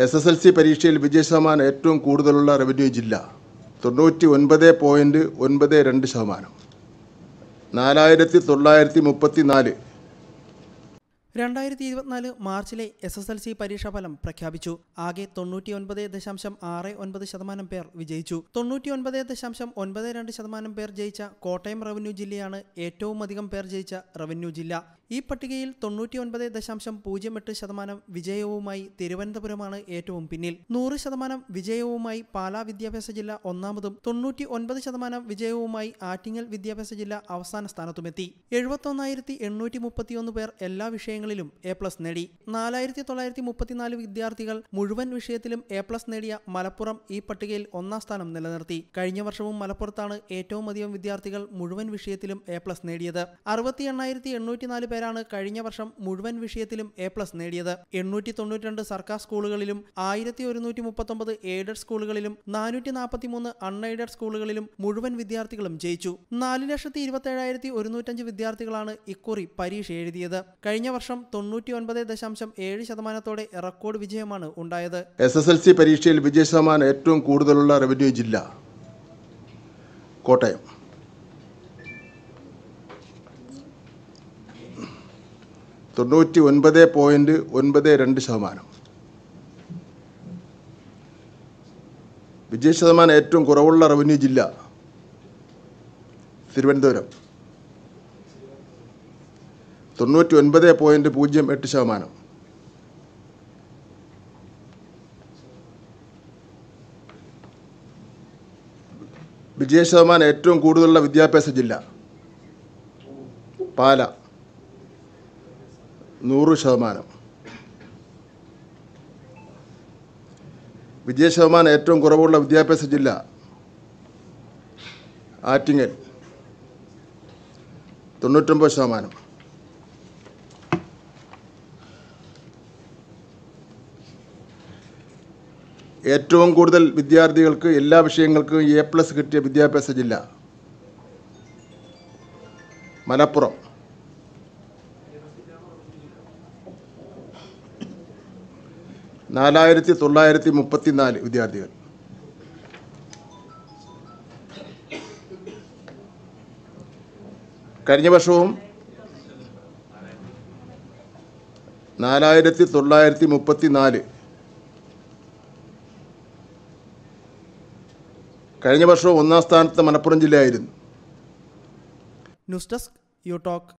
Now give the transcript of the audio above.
SSLC പരീക്ഷയിൽ വിജയശതമാനം ഏറ്റവും കൂടുതലുള്ള റവന്യൂ ജില്ല 99.92%. 4934. 2024 മാർച്ചിലെ SSLC പരീക്ഷാഫലം പ്രഖ്യാപിച്ചു. ആകെ 99.69% പേർ വിജയിച്ചു. 99.92% പേർ ജയിച്ച കോട്ടയം റവന്യൂ ജില്ലയാണ് ഏറ്റവും അധികം പേർ ജയിച്ച റവന്യൂ ജില്ല. ഈ പട്ടികയിൽ 99.08% വിജയവുമായി തിരുവനന്തപുരമാണ് ഏറ്റവും പിന്നിൽ. 100% വിജയവുമായി പാലാ വിദ്യാഭ്യാസ ജില്ല ഒന്നാമതും 99% വിജയവുമായി ആറ്റിങ്ങൽ വിദ്യാഭ്യാസ ജില്ല അവസാന സ്ഥാനത്തുമെത്തി. 71,831 പേർ എല്ലാ വിഷയങ്ങളിലും A+ നേടി. 4,934 വിദ്യാർത്ഥികൾ മുഴുവൻ വിഷയത്തിലും A+ നേടിയ മലപ്പുറം ഈ പട്ടികയിൽ ഒന്നാം സ്ഥാനം നിലനിർത്തി. കഴിഞ്ഞ വർഷവും മലപ്പുറത്താണ് ഏറ്റവും അധികം വിദ്യാർത്ഥികൾ മുഴുവൻ വിഷയത്തിലും A+ നേടിയത്. 68,804 പേരാണ് കഴിഞ്ഞ വർഷം മുഴുവൻ വിഷയത്തിലും A+ നേടിയത്. 892 സർക്കാർ സ്കൂളുകളിലും 1,139 എയ്ഡഡ് സ്കൂളുകളിലും 443 അൺഎയ്ഡഡ് സ്കൂളുകളിലും മുഴുവൻ വിദ്യാർത്ഥികളും ജയിച്ചു. 4,27,105 വിദ്യാർത്ഥികളാണ് ഇക്കുറി പരീക്ഷ എഴുതിയത്. കഴിഞ്ഞ വർഷം 99.7% റെക്കോർഡ് വിജയമാണ് ഉണ്ടായത്. SSLC പരീക്ഷയിൽ വിജയശതമാനം ഏറ്റവും കൂടുതലുള്ള റവന്യൂ ജില്ല കോട്ടയം. 99.92%. വിജയശതമാനം ഏറ്റവും കുറവുള്ള റവന്യൂ ജില്ല തിരുവനന്തപുരം. 99.08%. വിജയശതമാനം ഏറ്റവും കൂടുതലുള്ള വിദ്യാഭ്യാസ ജില്ല പാല 100%. വിജയശതമാനം ഏറ്റവും കുറവുള്ള വിദ്യാഭ്യാസ ജില്ല ആറ്റിങ്ങൽ 99%. ഏറ്റവും കൂടുതൽ വിദ്യാർത്ഥികൾക്ക് എല്ലാ വിഷയങ്ങൾക്കും A+ കിട്ടിയ വിദ്യാഭ്യാസ ജില്ല മലപ്പുറം. 4,934 വിദ്യാർത്ഥികൾ. കഴിഞ്ഞ വർഷവും 4,934. കഴിഞ്ഞ വർഷവും ഒന്നാം സ്ഥാനത്ത് മലപ്പുറം ജില്ലയായിരുന്നു. News desk you talk.